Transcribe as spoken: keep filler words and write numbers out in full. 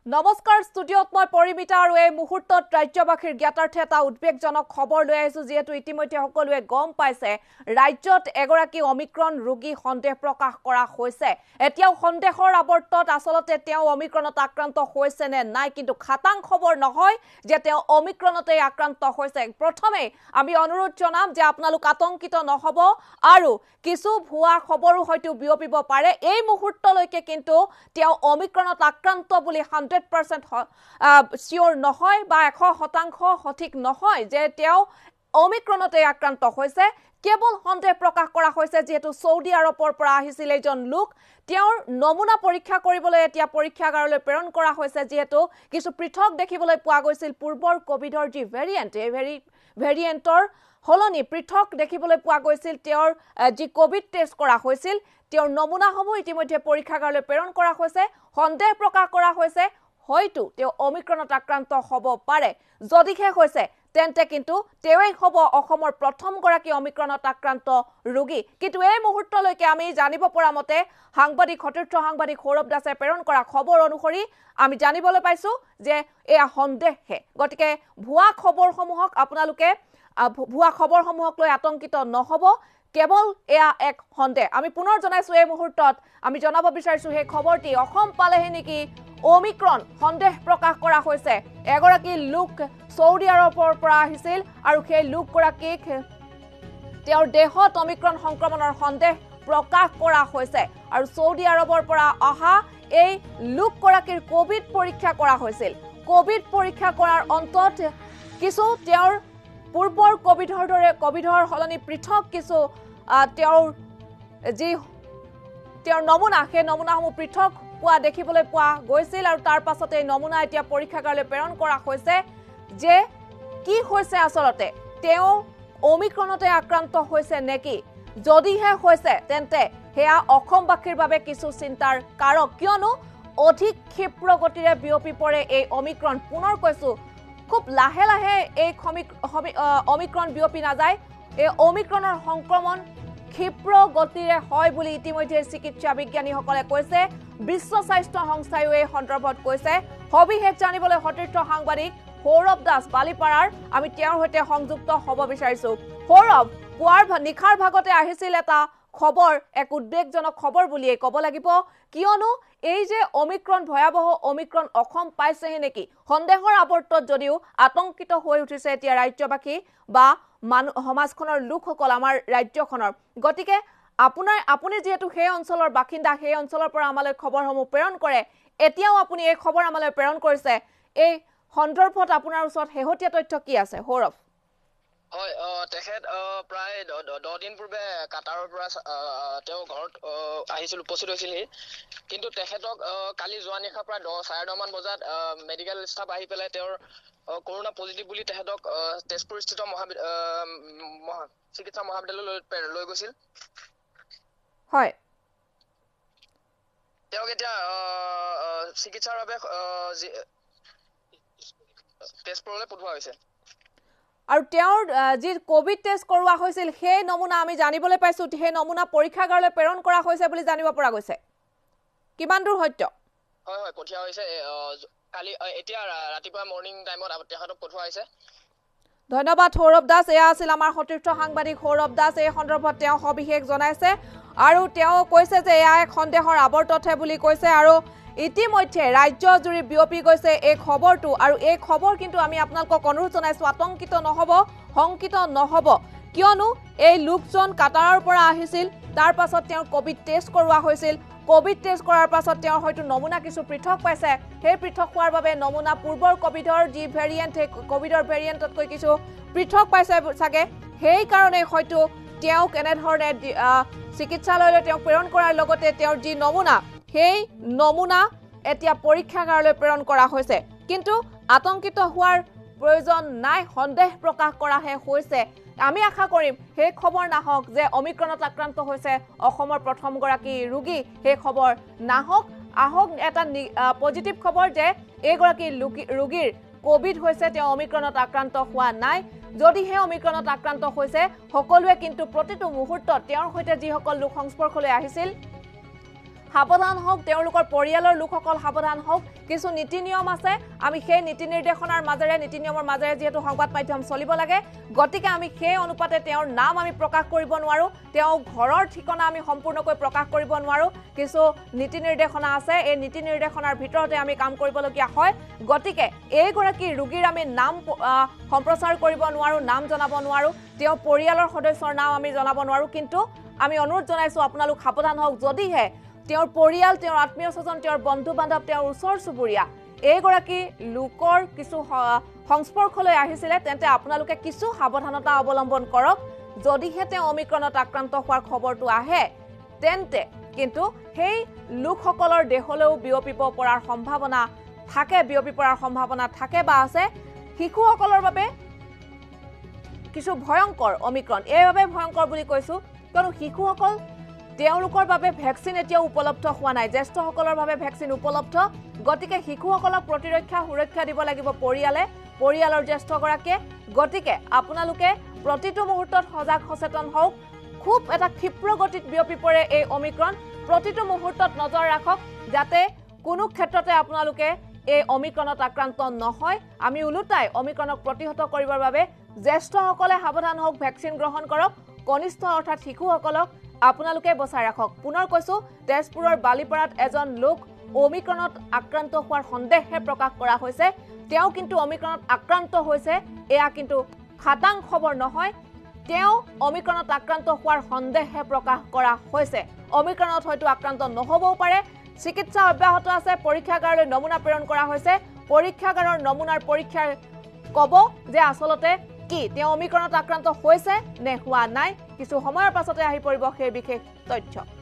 নমস্কাৰ ষ্টুডিঅত মই পৰিমিতা আৰু এই মুহূৰ্তত ৰাজ্যবাসীৰ জ্ঞাতাৰ্থে এটা উদ্বেগজনক খবৰ লৈ আহিছো যেহেতু ইতিমধ্যে সকলোৱে গম পাইছে ৰাজ্যত এগৰাকী অমিক্ৰন ৰোগী সন্দেহ প্ৰকাশ কৰা হৈছে এতিয়াও সন্দেহৰ আৱৰ্তত আসলতে তেওঁ অমিক্ৰনত আক্ৰান্ত হৈছে নে নাই কিন্তু খাতাং খবৰ নহয় যে তেওঁ অমিক্ৰনতে আক্ৰান্ত হৈছে প্ৰথমে আমি অনুৰোধ জনাম যে আপোনালোক আতংকিত নহব আৰু কিছু ভুৱা খবৰো হয়তো বিয়পিব পাৰে এই মুহূৰ্তলৈকে কিন্তু তেওঁ অমিক্ৰনত আক্ৰান্ত বুলি one hundred percent শিওর নহয় বা one hundred শতাংশ সঠিক নহয় যে তেওঁ অমিক্রনতে আক্রান্ত হয়েছে কেবল সন্দেহ প্রকাশ করা হয়েছে যেহেতু সৌদি আরবৰ পৰা আহিছিল এজন লোক তেওঁৰ নমুনা পৰীক্ষা কৰিবলৈ এতিয়া পৰীক্ষাগাৰলৈ প্ৰেৰণ কৰা হৈছে যেহেতু কিছু পৃথক দেখিবলৈ পোৱা গৈছিল পূৰ্বৰ কোভিডৰ যি ভেৰিয়েন্ট এই ভেৰিয়েন্টৰ হলনি পৃথক দেখিবলৈ পোৱা গৈছিল তেওঁৰ যি কোভিড টেষ্ট কৰা হৈছিল তেওঁৰ নমুনাসমূহ ইতিমধ্যে পৰীক্ষাগাৰলৈ প্ৰেৰণ কৰা হৈছে সন্দেহ প্ৰকাশ কৰা হৈছে হয়তো তেওঁ অমিক্ৰনত আক্ৰান্ত হ'ব পাৰে যদিহে হৈছে তেন্তে কিন্তু তেৱেই হ'ব অসমৰ প্ৰথম গৰাকী অমিক্ৰনত আক্ৰান্ত ৰোগী কিন্তু এই মুহূৰ্তলৈকে আমি জানিব পৰা মতে সাংবাদিক সতীৰ্থ সাংবাদিক সৌৰভ দাসে প্ৰেৰণ কৰা খবৰ অনুসৰি আমি জানিবলৈ পাইছো যে এয়া সন্দেহহে গতিকে ভুৱা খবৰসমূহক আপোনালোকে ভুৱা খবৰসমূহক লৈ আতংকিত নহব কেৱল এয়া এক সন্দেহ আমি পুনৰ জনাইছো এই মুহূৰ্তত আমি জনাব বিচাৰিছো হে খবৰটি অসম পালেহে নেকি অমিক্ৰন সন্দেহ প্ৰকাশ কৰা হৈছে এগৰাকী লোক সৌদি আৰবৰ পৰা আহিছিল আৰু সেই লোকগৰাকীক তেওঁৰ দেহত অমিক্ৰন সংক্ৰমণৰ সন্দেহ প্ৰকাশ কৰা হৈছে আৰু সৌদি আৰবৰ পৰা অহা এই লোকগৰাকীৰ কোভিড পৰীক্ষা কৰা হৈছিল কোভিড পৰীক্ষা কৰাৰ অন্তত কিছু তেওঁৰ পূৰ্বৰ কোভিডৰ দৰে কোভিডৰ হলনি পৃথক কিছু তেওঁৰ যি তেওঁৰ নমুনা সেই নমুনাসমূহ পৃথক পোৱা দেখিবলৈ পোৱা গৈছিল আৰু তাৰ পাছতে নমুনা এতিয়া পৰীক্ষাগাৰলৈ প্ৰেৰণ কৰা হৈছে যে কি হৈছে আসলতে তেওঁ অমিক্ৰনতে আক্ৰান্ত হৈছে নেকি যদিহে হৈছে তেন্তে হেয়া অসমবাসীৰ বাবে কিছু চিন্তাৰ কাৰক কিয়নো অধিক ক্ষিপ্ৰ গতিৰে বিয়পি পৰে এই অমিক্ৰন পুনৰ কৈছো খুব লাহে লাহে এই অমিক্ৰন বিয়পি নাযায় এই অমিক্ৰনৰ সংক্ৰমণ ক্ষিপ্ৰ গতিৰে হয় বুলি ইতিমধ্যে চিকিৎসা বিজ্ঞানীসকলে কৈছে বিশ্ব স্বাস্থ্য সংস্থায়ো এই সন্দৰ্ভত কৈছে হবিহেক জানিবলৈ সতীৰ্থ সাংবাদিক সৌৰভ দাস বালিপাৰাৰ আমি তেওঁৰ সৈতে সংযুক্ত হ'ব বিচাৰিছো সৌৰভ পুৱাৰ নিখাৰ ভাগতে আহিছিল এটা খবৰ এক উদ্বেগজনক খবৰ বুলিয়ে ক'ব লাগিব কিয়নো এই যে অমিক্ৰন ভয়াবহ অমিক্ৰন অসম পাইছেহে নেকি সন্দেহৰ আৱৰ্তত যদিও আতংকিত হৈ উঠিছে এতিয়া ৰাজ্যবাসী বা সমাজখনৰ লোকসকল আমাৰ ৰাজ্যখনৰ গতিকে আপোনাৰ আপুনি যেহেতু সেই অঞ্চলৰ বাসিন্দা সেই অঞ্চলৰ পৰা আমালৈ খবৰসমূহ প্ৰেৰণ কৰে এতিয়াও আপুনি এই খবৰ আমালৈ প্ৰেৰণ কৰিছে এই সন্দৰ্ভত আপোনাৰ ওচৰত শেহতীয়া তথ্য কি আছে সৌৰভ হয় তেখেত প্ৰায় দহ দিন পূৰ্বে কাটাৰৰ পৰা তেওঁ ঘৰত আহিছিল উপস্থিত হৈছিল কিন্তু তেখেতক কালি যোৱা নিশা প্ৰায় দহ চাৰে দহ মান বজাত মেডিকেল ষ্টাফ আহি পেলাই তেওঁৰ কৰোনা পজিটিভ বুলি তেখেতক তেজপুৰস্থিত মহাবিদ্যালয় চিকিৎসা মহাবিদ্যালয়লৈ লৈ গৈছিল হয় তেওঁক এতিয়া চিকিৎসাৰ বাবে তেজপুৰলৈ পঠোৱা হৈছে আৰু তেওঁৰ যি কোভিড টেষ্ট কৰোৱা হৈছিল সেই নমুনা আমি জানিবলৈ পাইছো সেই নমুনা পৰীক্ষাগাৰলৈ প্ৰেৰণ কৰা হৈছে বুলি জানিব পৰা গৈছে কিমান দূৰ সত্য হয় হয় পঠিয়া হৈছে কালি এতিয়া ৰাতিপুৱা মৰ্নিং টাইমত তেখেতক পঠোৱা হৈছে ধন্যবাদ সৌৰভ দাস এয়া আছিল আমাৰ সতীৰ্থ সাংবাদিক সৌৰভ দাস এই সন্দৰ্ভত তেওঁ সবিশেষ জনাইছে আৰু তেওঁ কৈছে যে এয়া এক সন্দেহৰ আৱৰ্ততহে বুলি কৈছে আৰু ইতিমধ্যে ৰাজ্য জুৰি বিয়পি গৈছে এই খবৰটো আৰু এই খবৰ কিন্তু আমি আপোনালোকক অনুৰোধ জনাইছো আতংকিত নহব শংকিত নহব কিয়নো এই লোকজন কাটাৰৰ পৰা আহিছিল তাৰ পাছত তেওঁৰ কোভিড টেষ্ট কৰোৱা হৈছিল কোভিড টেষ্ট কৰাৰ পাছত তেওঁৰ হয়তো নমুনা কিছু পৃথক পাইছে সেই পৃথক হোৱাৰ বাবে নমুনা পূৰ্বৰ কোভিডৰ যি ভেৰিয়েন্ট কোভিডৰ ভেৰিয়েন্টতকৈ কিছু পৃথক পাইছে চাগে সেই কাৰণে হয়তো তেওঁক এনেধৰণে চিকিৎসালয়লৈ তেওঁক প্ৰেৰণ কৰাৰ লগতে তেওঁৰ যি নমুনা সেই নমুনা এতিয়া পৰীক্ষাগাৰলৈ প্ৰেৰণ কৰা হৈছে কিন্তু আতংকিত হোৱাৰ প্ৰয়োজন নাই সন্দেহ প্ৰকাশ কৰাহে হৈছে আমি আশা কৰিম সেই খবৰ নাহক যে অমিক্ৰনত আক্ৰান্ত হৈছে অসমৰ প্ৰথম গৰাকী ৰোগী সেই খবৰ নাহক আহক এটা পজিটিভ খবৰ যে এই গৰাকী ৰোগীৰ কোভিড হৈছে তেওঁ অমিক্ৰনত আক্ৰান্ত হোৱা নাই যদিহে অমিক্ৰনত আক্ৰান্ত হৈছে সকলোৱে কিন্তু প্ৰতিটো মুহূৰ্তত তেওঁৰ সৈতে যিসকল লোক সংস্পৰ্শলৈ আহিছিল সাৱধান হওক, তেওঁলোকৰ পৰিয়ালৰ লোকসকল সাৱধান হওক। কিছু নীতি নিয়ম আছে, আমি সেই নীতি নিৰ্দেশনাৰ মাজেৰে নীতি নিয়মৰ মাজেৰে যিহেতু সংবাদ মাধ্যম চলিব লাগে, গতিকে আমি সেই অনুপাতে তেওঁৰ নাম আমি প্ৰকাশ কৰিব নোৱাৰোঁ, তেওঁ ঘৰৰ ঠিকনা আমি সম্পূৰ্ণকৈ প্ৰকাশ কৰিব নোৱাৰোঁ। কিছু নীতি নিৰ্দেশনা আছে, এই নীতি নিৰ্দেশনাৰ ভিতৰতে আমি কাম কৰিবলগীয়া হয়। গতিকে এইগৰাকী ৰোগীৰ আমি নাম সম্প্ৰচাৰ কৰিব নোৱাৰোঁ, নাম জনাব নোৱাৰোঁ, তেওঁৰ পৰিয়ালৰ সদস্যৰ নাম আমি জনাব নোৱাৰোঁ। কিন্তু আমি অনুৰোধ জনাইছোঁ আপোনালোক সাৱধান হওক। যদিহে তেওঁৰ পৰিয়াল, তেওঁৰ আত্মীয় স্বজন, তেওঁৰ বন্ধু বান্ধৱ, তেওঁৰ ওচৰ চুবুৰীয়া এইগৰাকী লোকৰ কিছু সংস্পৰ্শলৈ আহিছিলে, তেন্তে আপোনালোকে কিছু সাৱধানতা অৱলম্বন কৰক। যদিহে তেওঁ অমিক্ৰণত আক্ৰান্ত হোৱাৰ খবৰটো আহে, তেন্তে কিন্তু সেই লোকসকলৰ দেহলৈও বিয়পিব পৰাৰ সম্ভাৱনা থাকে, বিয়পি পৰাৰ সম্ভাৱনা থাকে বা আছে। শিশুসকলৰ বাবে কিছু ভয়ংকৰ অমিক্ৰণ, এইভাবে ভয়ংকৰ বুলি কৈছোঁ কিয়নো শিশুসকল তেওঁলোকৰ বাবে ভেকচিন এতিয়াও উপলব্ধ হোৱা নাই, জ্যেষ্ঠসকলৰ বাবে ভেকচিন উপলব্ধ। গতিকে শিশুসকলক প্ৰতিৰক্ষা সুৰক্ষা দিব লাগিব পৰিয়ালে, পৰিয়ালৰ জ্যেষ্ঠগৰাকীয়ে। গতিকে আপোনালোকে প্ৰতিটো মুহূৰ্তত সজাগ সচেতন হওক। খুব এটা ক্ষিপ্ৰ গতিত বিয়পি পৰে এই অমিক্ৰণ, প্ৰতিটো মুহূৰ্তত নজৰ ৰাখক যাতে কোনো ক্ষেত্ৰতে আপোনালোকে এই অমিক্ৰণত আক্ৰান্ত নহয়। আমি ওলোটাই অমিক্ৰণক প্ৰতিহত কৰিবৰ বাবে জ্যেষ্ঠসকলে সাৱধান হওক, ভেকচিন গ্ৰহণ কৰক, কনিষ্ঠ অৰ্থাৎ শিশুসকলক আপোনালোকে বচাই ৰাখক। পুনৰ কৈছোঁ, তেজপুৰৰ বালিপাৰাত এজন লোক অমিক্ৰণত আক্ৰান্ত হোৱাৰ সন্দেহে প্ৰকাশ কৰা হৈছে। তেওঁ কিন্তু অমিক্ৰণত আক্ৰান্ত হৈছে, এয়া কিন্তু খাটাং খবৰ নহয়। তেওঁ অমিক্ৰণত আক্ৰান্ত হোৱাৰ সন্দেহে প্ৰকাশ কৰা হৈছে। অমিক্ৰণত হয়তো আক্ৰান্ত নহবও পাৰে। চিকিৎসা অব্যাহত আছে, পৰীক্ষাগাৰলৈ নমুনা প্ৰেৰণ কৰা হৈছে। পৰীক্ষাগাৰৰ নমুনাৰ পৰীক্ষাৰ ক'ব যে আচলতে কি তেওঁ অমিক্ৰণত আক্ৰান্ত হৈছে নে হোৱা নাই। কিছু সময়ৰ পাছতে আহি পৰিব সেই বিশেষ তথ্য।